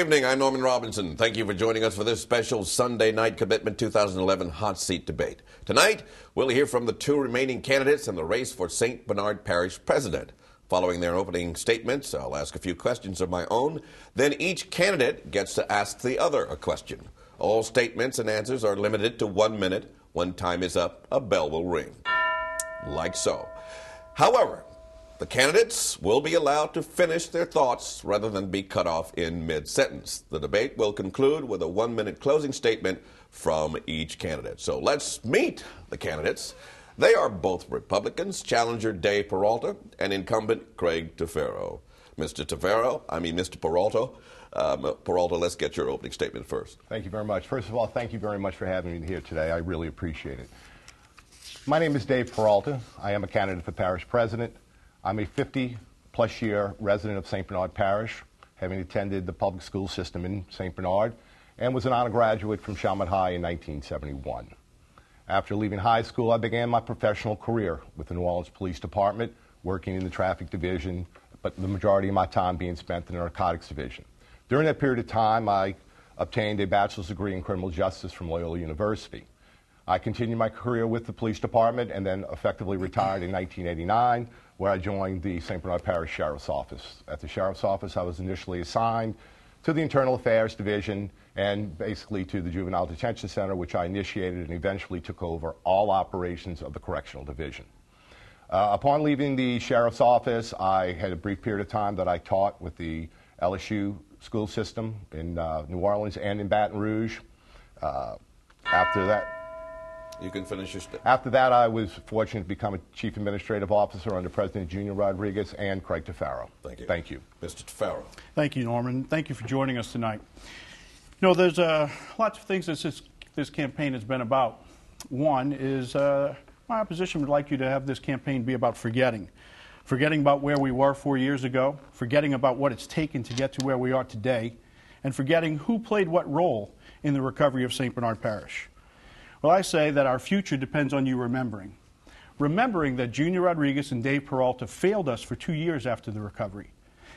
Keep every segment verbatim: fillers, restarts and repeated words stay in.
evening. I'm Norman Robinson. Thank you for joining us for this special Sunday night Commitment two thousand eleven Hot Seat Debate. Tonight, we'll hear from the two remaining candidates in the race for Saint Bernard Parish President. Following their opening statements, I'll ask a few questions of my own. Then each candidate gets to ask the other a question. All statements and answers are limited to one minute. When time is up, a bell will ring. Like so. However, the candidates will be allowed to finish their thoughts rather than be cut off in mid-sentence. The debate will conclude with a one-minute closing statement from each candidate. So let's meet the candidates. They are both Republicans, challenger Dave Peralta and incumbent Craig Tefero. Mister Tefero, I mean Mister Peralta, um, Peralta, let's get your opening statement first. Thank you very much. First of all, thank you very much for having me here today. I really appreciate it. My name is Dave Peralta. I am a candidate for Parish President. I'm a fifty-plus year resident of Saint Bernard Parish, having attended the public school system in Saint Bernard, and was an honor graduate from Chalmette High in nineteen seventy-one. After leaving high school, I began my professional career with the New Orleans Police Department, working in the traffic division, but the majority of my time being spent in the narcotics division. During that period of time, I obtained a bachelor's degree in criminal justice from Loyola University. I continued my career with the police department and then effectively retired in nineteen eighty-nine, where I joined the Saint Bernard Parish Sheriff's Office. At the Sheriff's Office, I was initially assigned to the Internal Affairs Division and basically to the Juvenile Detention Center, which I initiated and eventually took over all operations of the Correctional Division. Uh, upon leaving the Sheriff's Office, I had a brief period of time that I taught with the L S U school system in uh, New Orleans and in Baton Rouge. Uh, after that, You can finish your statement. After that, I was fortunate to become a Chief Administrative Officer under President Junior Rodriguez and Craig Tefero. Thank you. Thank you. Mister Tefero. Thank you, Norman. Thank you for joining us tonight. You know, there's uh, lots of things that this, this campaign has been about. One is uh, my opposition would like you to have this campaign be about forgetting. Forgetting about where we were four years ago, forgetting about what it's taken to get to where we are today, and forgetting who played what role in the recovery of Saint Bernard Parish. Well, I say that our future depends on you remembering. Remembering that Junior Rodriguez and Dave Peralta failed us for two years after the recovery.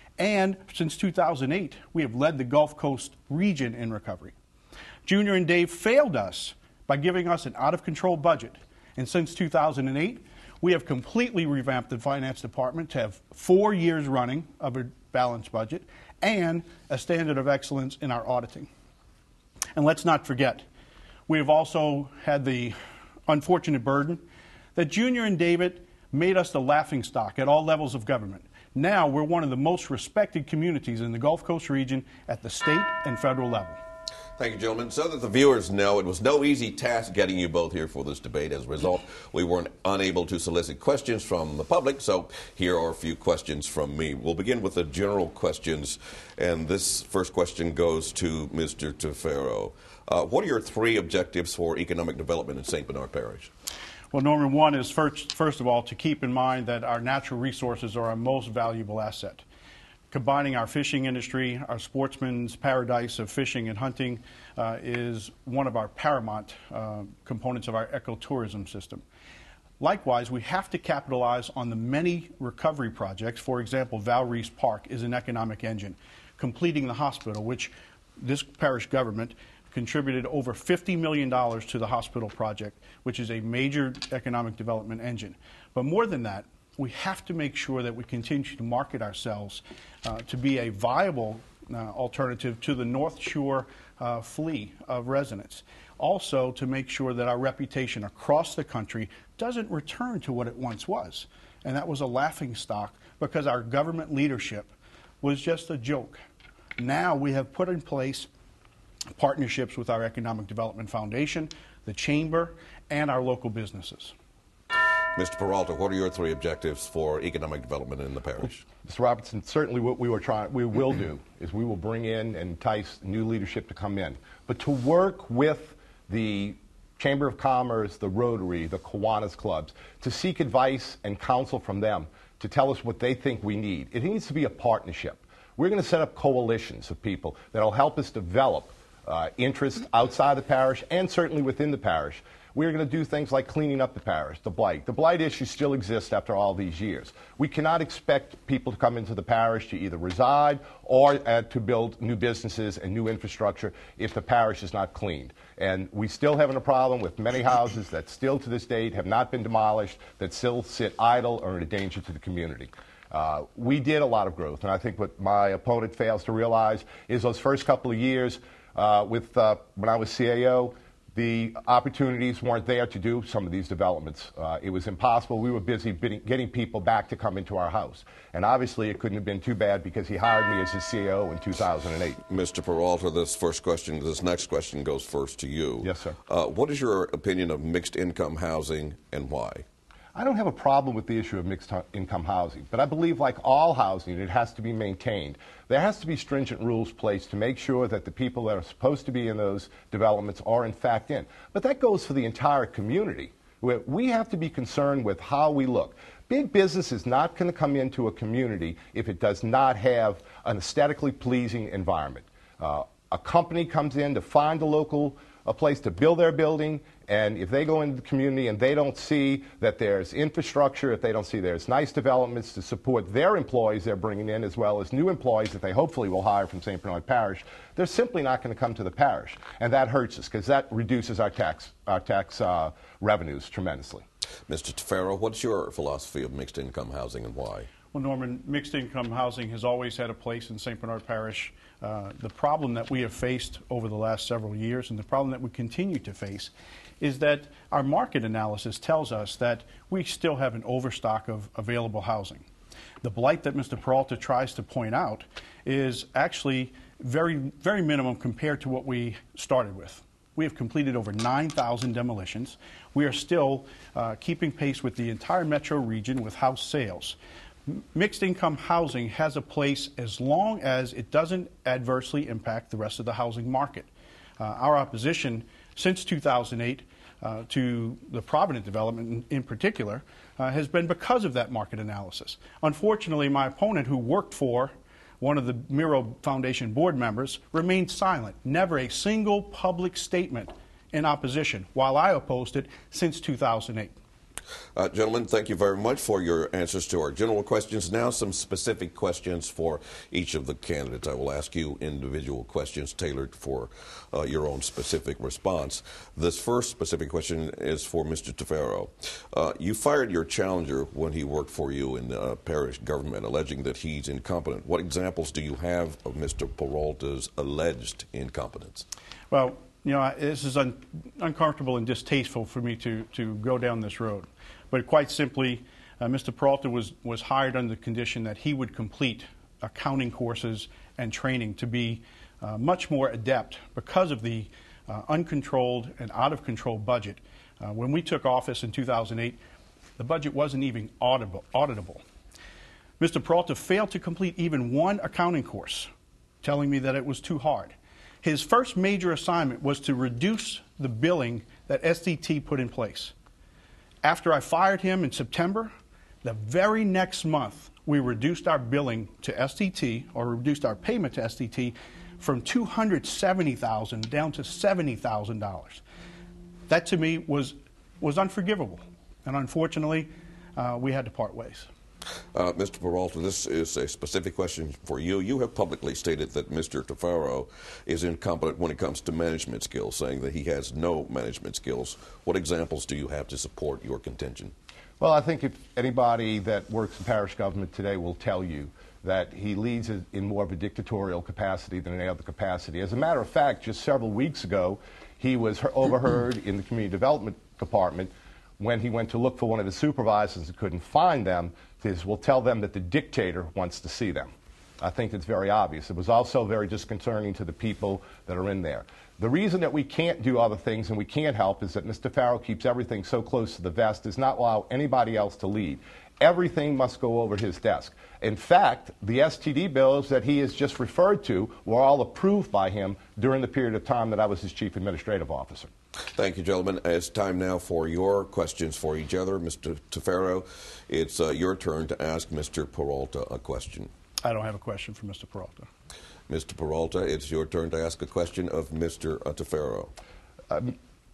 And since two thousand eight, we have led the Gulf Coast region in recovery. Junior and Dave failed us by giving us an out-of-control budget. And since two thousand eight, we have completely revamped the finance department to have four years running of a balanced budget and a standard of excellence in our auditing. And let's not forget, we have also had the unfortunate burden that Junior and David made us the laughingstock at all levels of government. Now we're one of the most respected communities in the Gulf Coast region at the state and federal level. Thank you, gentlemen. So that the viewers know, it was no easy task getting you both here for this debate. As a result, we weren't unable to solicit questions from the public, so here are a few questions from me. We'll begin with the general questions, and this first question goes to Mister Tefero. Uh, what are your three objectives for economic development in Saint Bernard Parish? Well, Norman, one is first, first of all to keep in mind that our natural resources are our most valuable asset. Combining our fishing industry, our sportsman's paradise of fishing and hunting uh, is one of our paramount uh, components of our ecotourism system. Likewise, we have to capitalize on the many recovery projects. For example, Val Reese Park is an economic engine. Completing the hospital, which this parish government contributed over fifty million dollars to the hospital project, which is a major economic development engine. But more than that, we have to make sure that we continue to market ourselves uh, to be a viable uh, alternative to the North Shore uh, fleet of residents. Also, to make sure that our reputation across the country doesn't return to what it once was. And that was a laughingstock because our government leadership was just a joke. Now we have put in place partnerships with our Economic Development Foundation, the Chamber, and our local businesses. Mister Peralta, what are your three objectives for economic development in the parish? Mister Robertson, certainly what we were trying, we will do is we will bring in and entice new leadership to come in, but to work with the Chamber of Commerce, the Rotary, the Kiwanis clubs, to seek advice and counsel from them to tell us what they think we need. It needs to be a partnership. We're going to set up coalitions of people that will help us develop uh, interest outside the parish and certainly within the parish. We're going to do things like cleaning up the parish, the blight. The blight issue still exists after all these years. We cannot expect people to come into the parish to either reside or uh, to build new businesses and new infrastructure if the parish is not cleaned. And we still having a problem with many houses that still to this date have not been demolished, that still sit idle or in a danger to the community. Uh, we did a lot of growth, and I think what my opponent fails to realize is those first couple of years uh, with uh, when I was C A O, the opportunities weren't there to do some of these developments. Uh, it was impossible. We were busy bidding, getting people back to come into our house. And obviously it couldn't have been too bad because he hired me as his C A O in two thousand eight. Mister Peralta, this first question, this next question goes first to you. Yes, sir. Uh, what is your opinion of mixed income housing and why? I don't have a problem with the issue of mixed income housing, but I believe like all housing, it has to be maintained. There has to be stringent rules placed to make sure that the people that are supposed to be in those developments are in fact in. But that goes for the entire community. We have to be concerned with how we look. Big business is not going to come into a community if it does not have an aesthetically pleasing environment. Uh, a company comes in to find a local a place to build their building, and if they go into the community and they don't see that there's infrastructure, if they don't see there's nice developments to support their employees they're bringing in, as well as new employees that they hopefully will hire from Saint Bernard Parish, they're simply not going to come to the parish. And that hurts us because that reduces our tax, our tax uh, revenues tremendously. Mister Tafaro, what's your philosophy of mixed income housing and why? Well, Norman, mixed income housing has always had a place in Saint Bernard Parish. Uh, the problem that we have faced over the last several years, and the problem that we continue to face, is that our market analysis tells us that we still have an overstock of available housing. The blight that Mister Peralta tries to point out is actually very, very minimum compared to what we started with. We have completed over nine thousand demolitions. We are still uh, keeping pace with the entire metro region with house sales. Mixed income housing has a place as long as it doesn't adversely impact the rest of the housing market. Uh, our opposition since two thousand eight uh, to the Provident development in, in particular uh, has been because of that market analysis. Unfortunately, my opponent, who worked for one of the Miro Foundation board members, remained silent. Never a single public statement in opposition, while I opposed it since two thousand eight. Uh, gentlemen, thank you very much for your answers to our general questions. Now some specific questions for each of the candidates. I will ask you individual questions tailored for uh, your own specific response. This first specific question is for Mister Tafaro. Uh, you fired your challenger when he worked for you in uh, parish government, alleging that he's incompetent. What examples do you have of Mister Peralta's alleged incompetence? Well, you know, this is un uncomfortable and distasteful for me to, to go down this road. But quite simply, uh, Mister Peralta was, was hired under the condition that he would complete accounting courses and training to be uh, much more adept because of the uh, uncontrolled and out-of-control budget. Uh, when we took office in two thousand eight, the budget wasn't even auditable. auditable. Mister Peralta failed to complete even one accounting course, telling me that it was too hard. His first major assignment was to reduce the billing that S D T put in place. After I fired him in September, the very next month, we reduced our billing to S D T, or reduced our payment to S D T, from two hundred seventy thousand dollars down to seventy thousand dollars. That, to me, was, was unforgivable. And unfortunately, uh, we had to part ways. Uh, Mister Peralta, this is a specific question for you. You have publicly stated that Mister Tafaro is incompetent when it comes to management skills, saying that he has no management skills. What examples do you have to support your contention? Well, I think if anybody that works in parish government today will tell you that he leads in more of a dictatorial capacity than any other capacity. As a matter of fact, just several weeks ago, he was overheard in the Community Development Department when he went to look for one of his supervisors and couldn't find them. Is will tell them that the dictator wants to see them. I think it's very obvious. It was also very disconcerting to the people that are in there. The reason that we can't do other things and we can't help is that Mister Tafaro keeps everything so close to the vest, does not allow anybody else to lead. Everything must go over his desk. In fact, the S T D bills that he has just referred to were all approved by him during the period of time that I was his chief administrative officer. Thank you, gentlemen. It's time now for your questions for each other. Mister Tafaro, it's uh, your turn to ask Mister Peralta a question. I don't have a question for Mister Peralta. Mister Peralta, it's your turn to ask a question of Mister Tafaro. Um,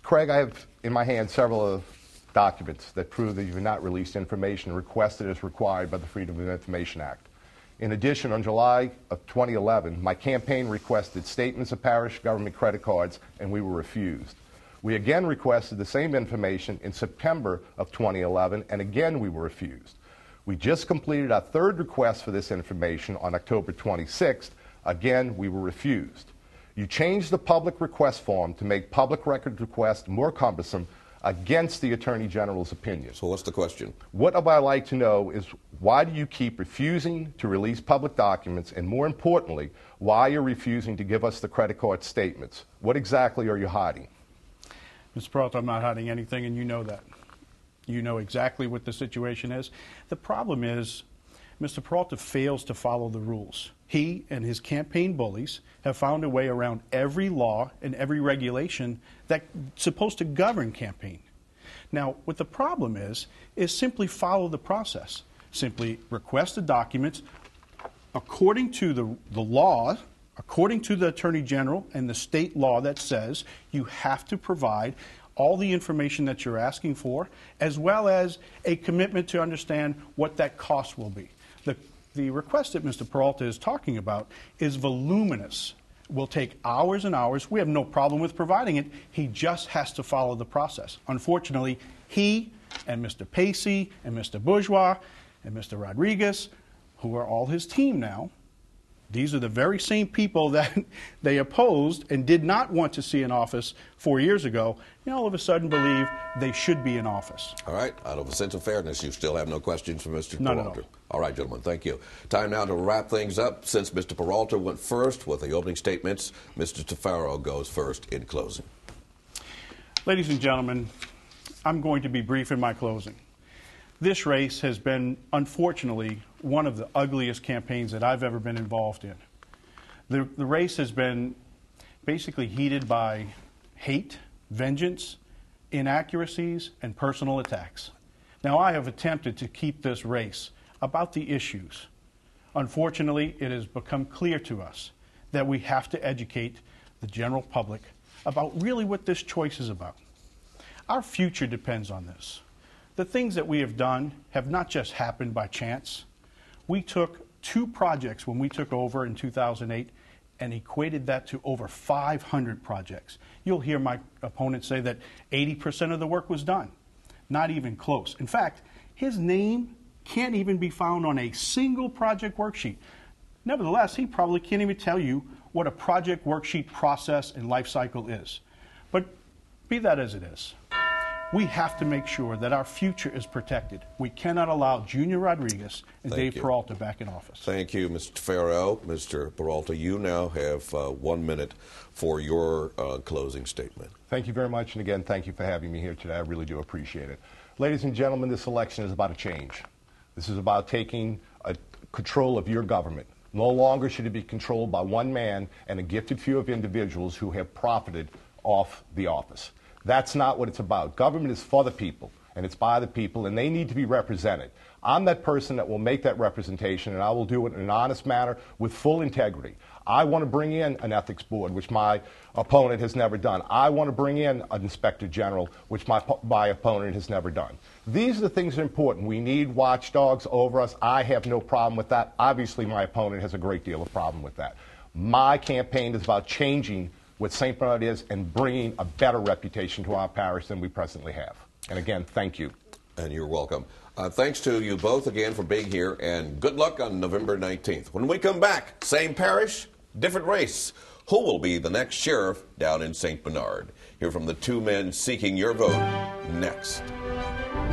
Craig, I have in my hand several of documents that prove that you have not released information requested as required by the Freedom of Information Act. In addition, on July of twenty eleven, my campaign requested statements of parish government credit cards, and we were refused. We again requested the same information in September of twenty eleven, and again we were refused. We just completed our third request for this information on October twenty-sixth. Again, we were refused. You changed the public request form to make public record requests more cumbersome against the Attorney General's opinion. So what's the question? What I'd like to know is, why do you keep refusing to release public documents, and more importantly, why you're refusing to give us the credit card statements? What exactly are you hiding? Mister Peralta, I'm not hiding anything, and you know that. You know exactly what the situation is. The problem is, Mister Peralta fails to follow the rules. He and his campaign bullies have found a way around every law and every regulation that's supposed to govern campaign. Now, what the problem is, is simply follow the process. Simply request the documents according to the, the law, according to the Attorney General and the state law that says you have to provide all the information that you're asking for, as well as a commitment to understand what that cost will be. The, the request that Mister Peralta is talking about is voluminous. Will take hours and hours. We have no problem with providing it. He just has to follow the process. Unfortunately, he and Mister Pacey and Mister Bourgeois and Mister Rodriguez, who are all his team now, these are the very same people that they opposed and did not want to see in office four years ago, and all of a sudden believe they should be in office. All right. Out of a sense of fairness, you still have no questions for Mister None Peralta. at all. All right, gentlemen. Thank you. Time now to wrap things up. Since Mister Peralta went first with the opening statements, Mister Tafaro goes first in closing. Ladies and gentlemen, I'm going to be brief in my closing. This race has been, unfortunately, one of the ugliest campaigns that I've ever been involved in. The, the race has been basically heated by hate, vengeance, inaccuracies, and personal attacks. Now, I have attempted to keep this race about the issues. Unfortunately, it has become clear to us that we have to educate the general public about really what this choice is about. Our future depends on this. The things that we have done have not just happened by chance. We took two projects when we took over in two thousand eight and equated that to over five hundred projects. You'll hear my opponent say that eighty percent of the work was done. Not even close. In fact, his name can't even be found on a single project worksheet. Nevertheless, he probably can't even tell you what a project worksheet process and life cycle is. But be that as it is, we have to make sure that our future is protected. We cannot allow Junior Rodriguez and Thank Dave you. Peralta back in office. Thank you, Mister Farrow. Mister Peralta, you now have uh, one minute for your uh, closing statement. Thank you very much, and again, thank you for having me here today. I really do appreciate it. Ladies and gentlemen, this election is about a change. This is about taking a control of your government. No longer should it be controlled by one man and a gifted few of individuals who have profited off the office. That's not what it's about. Government is for the people, and it's by the people, and they need to be represented. I'm that person that will make that representation, and I will do it in an honest manner with full integrity. I want to bring in an ethics board, which my opponent has never done. I want to bring in an inspector general, which my, my opponent has never done. These are the things that are important. We need watchdogs over us. I have no problem with that. Obviously, my opponent has a great deal of problem with that. My campaign is about changing what Saint Bernard is and bringing a better reputation to our parish than we presently have. And again, thank you. And you're welcome. Uh, thanks to you both again for being here, and good luck on November nineteenth. When we come back, same parish, different race. Who will be the next sheriff down in Saint Bernard? Hear from the two men seeking your vote next.